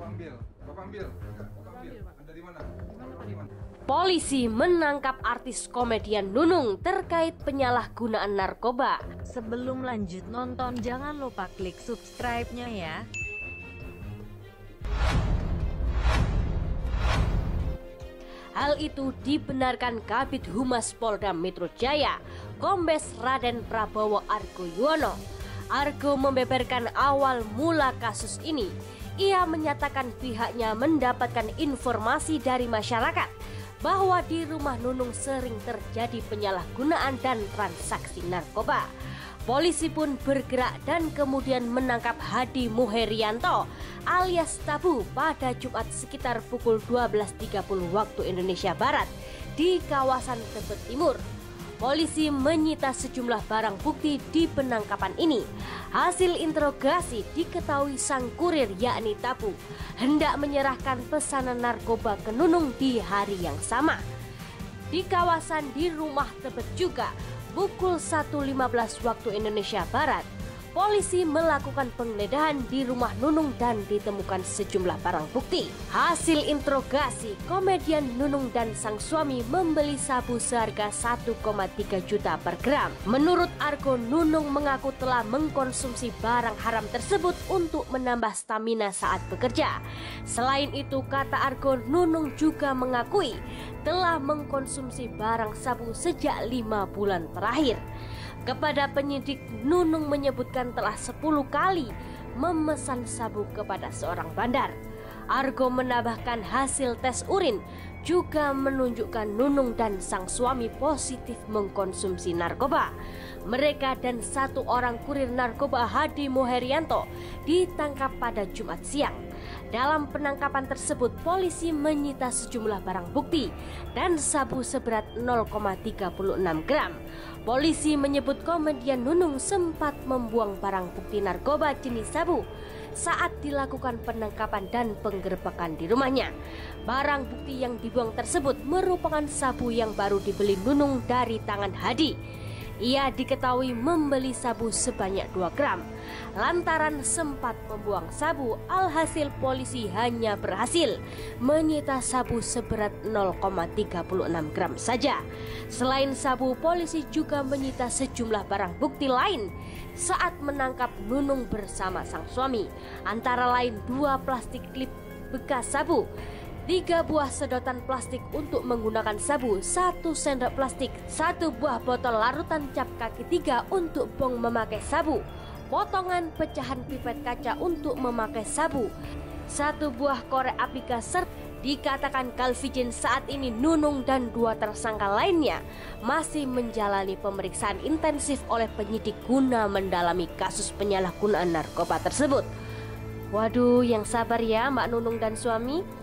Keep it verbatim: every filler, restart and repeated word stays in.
ambil, Bapak ambil, Bapak ambil. Anda di mana? Polisi menangkap artis komedian Nunung terkait penyalahgunaan narkoba. Sebelum lanjut nonton, jangan lupa klik subscribe-nya ya. Hal itu dibenarkan Kabid Humas Polda Metro Jaya, Kombes Raden Prabowo Argo Yuwono. Argo membeberkan awal mula kasus ini. Ia menyatakan pihaknya mendapatkan informasi dari masyarakat bahwa di rumah Nunung sering terjadi penyalahgunaan dan transaksi narkoba. Polisi pun bergerak dan kemudian menangkap Hadi Muherianto alias Tabu pada Jumat sekitar pukul dua belas tiga puluh waktu Indonesia Barat di kawasan Tebet Timur. Polisi menyita sejumlah barang bukti di penangkapan ini. Hasil interogasi diketahui sang kurir yakni Tabu hendak menyerahkan pesanan narkoba ke Nunung di hari yang sama. Di kawasan di rumah Tebet juga, pukul satu lima belas waktu Indonesia Barat, polisi melakukan penggeledahan di rumah Nunung dan ditemukan sejumlah barang bukti. Hasil interogasi, komedian Nunung dan sang suami membeli sabu seharga satu koma tiga juta per gram. Menurut Argo, Nunung mengaku telah mengkonsumsi barang haram tersebut untuk menambah stamina saat bekerja. Selain itu, kata Argo, Nunung juga mengakui telah mengkonsumsi barang sabu sejak lima bulan terakhir. Kepada penyidik, Nunung menyebutkan telah sepuluh kali memesan sabu kepada seorang bandar. Argo menambahkan hasil tes urin juga menunjukkan Nunung dan sang suami positif mengkonsumsi narkoba. Mereka dan satu orang kurir narkoba Hadi Muherianto ditangkap pada Jumat siang. Dalam penangkapan tersebut, polisi menyita sejumlah barang bukti dan sabu seberat nol koma tiga enam gram. Polisi menyebut komedian Nunung sempat membuang barang bukti narkoba jenis sabu saat dilakukan penangkapan dan penggerbekan di rumahnya. Barang bukti yang dibuang tersebut merupakan sabu yang baru dibeli Nunung dari tangan Hadi. Ia diketahui membeli sabu sebanyak dua gram. Lantaran sempat membuang sabu, alhasil polisi hanya berhasil menyita sabu seberat nol koma tiga enam gram saja. Selain sabu, polisi juga menyita sejumlah barang bukti lain saat menangkap Nunung bersama sang suami, antara lain dua plastik klip bekas sabu, tiga buah sedotan plastik untuk menggunakan sabu, satu sendok plastik, satu buah botol larutan cap kaki tiga untuk bong memakai sabu, potongan pecahan pipet kaca untuk memakai sabu, satu buah korek api gas. Dikatakan Kalvijin saat ini Nunung dan dua tersangka lainnya masih menjalani pemeriksaan intensif oleh penyidik guna mendalami kasus penyalahgunaan narkoba tersebut. Waduh, yang sabar ya Mbak Nunung dan suami.